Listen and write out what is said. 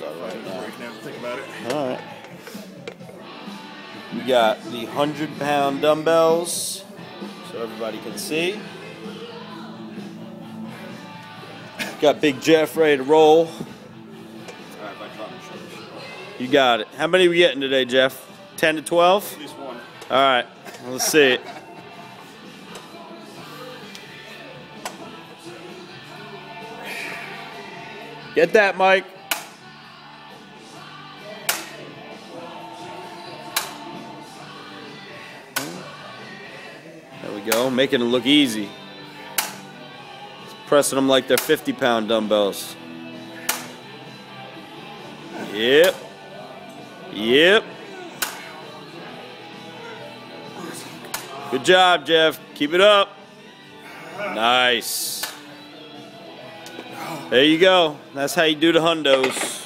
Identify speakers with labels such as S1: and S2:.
S1: start right now.
S2: Think about it.
S1: All right. We got the 100-pound dumbbells, so everybody can see. Got Big Jeff ready to roll. You got it. How many are we getting today, Jeff? 10 to 12?
S2: At least one.
S1: All right, let's see it. Get that, Mike. There we go, making it look easy. Pressing them like they're 50-pound dumbbells. Yep. Yep. Good job, Jeff. Keep it up. Nice. There you go. That's how you do the hundos.